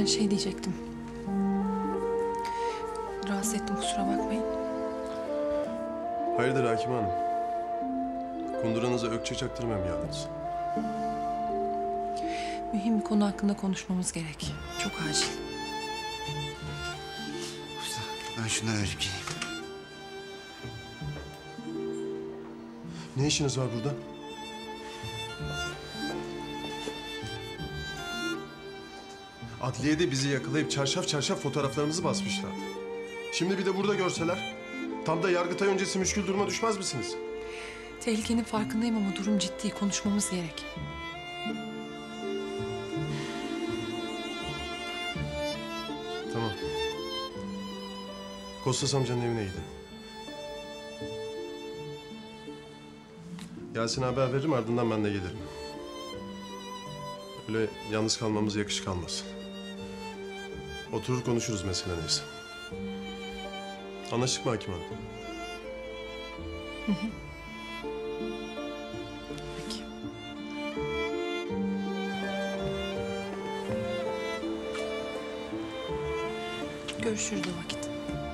Ben şey diyecektim. Rahatsız ettim, kusura bakmayın. Hayırdır Hakime Hanım? Kunduranıza ökçe çaktırmaya mı geldiniz? Mühim bir konu hakkında konuşmamız gerek. Çok acil. Usta ben şunları verip geleyim. Ne işiniz var burada? Adliyede bizi yakalayıp çarşaf çarşaf fotoğraflarımızı basmışlardı. Şimdi bir de burada görseler, tam da Yargıtay öncesi müşkül duruma düşmez misiniz? Tehlikenin farkındayım ama durum ciddi. Konuşmamız gerek. Tamam. Kostas amcanın evine gidin. Yasin'e haber veririm, ardından ben de gelirim. Öyle yalnız kalmamız yakışık almaz. Oturur konuşuruz mesele neyse. Anlaştık mı Hakim Hanım? Peki. Görüşürüz o vakit.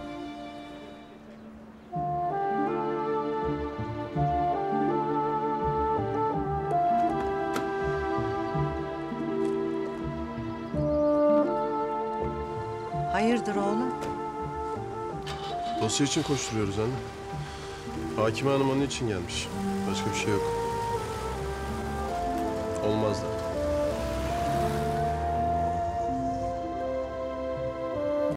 Hayırdır oğlum? Dosya için koşturuyoruz anne. Hakime Hanım onun için gelmiş. Başka bir şey yok. Olmaz da.